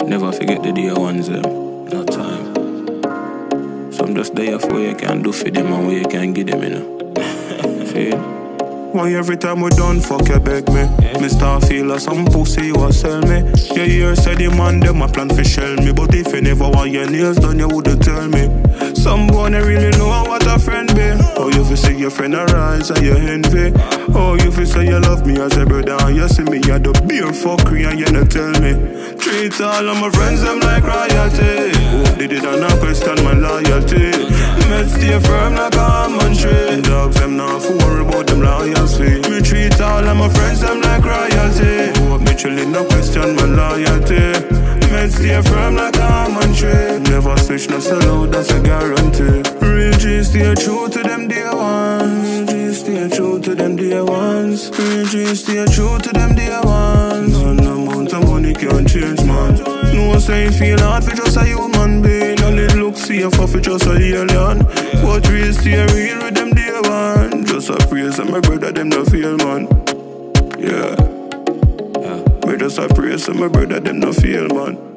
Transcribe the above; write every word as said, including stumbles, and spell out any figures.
Never forget the dear ones, them. No time. So I'm just there for what you can do for them and what you can give them, you know. See? Why every time we done fuck you beg me? Yeah. Me start feel like some pussy you a sell me. You hear say the man them a plan for shell me, but if you never want your nails done you woulda tell me. Some boy they really know what a friend be. Oh you fi see your friend arise and you envy. Oh you fi say you love me as a brother and you see me a the beer fuckery and you not tell me. Treat all of my friends them like royalty. Hope they did not question my loyalty. Let's stay firm like a almond tree. Dogs them not for worry about them loyalty. Me treat all of my friends them like royalty. Hope me chillin' no question my loyalty. Let's stay firm like a almond tree. Never switch no sell out, that's a guarantee. Real G stay true to them dear ones. Real G stay true to them dear ones. Real G stay true to them dear ones. None amount of money can't change man. No say it feel hard for just a human being. And it look safe for just a alien. But real stay real with them dear one. Just a praise and my brother them no feel man. Yeah. Yeah. Me just a praise and my brother them no feel man.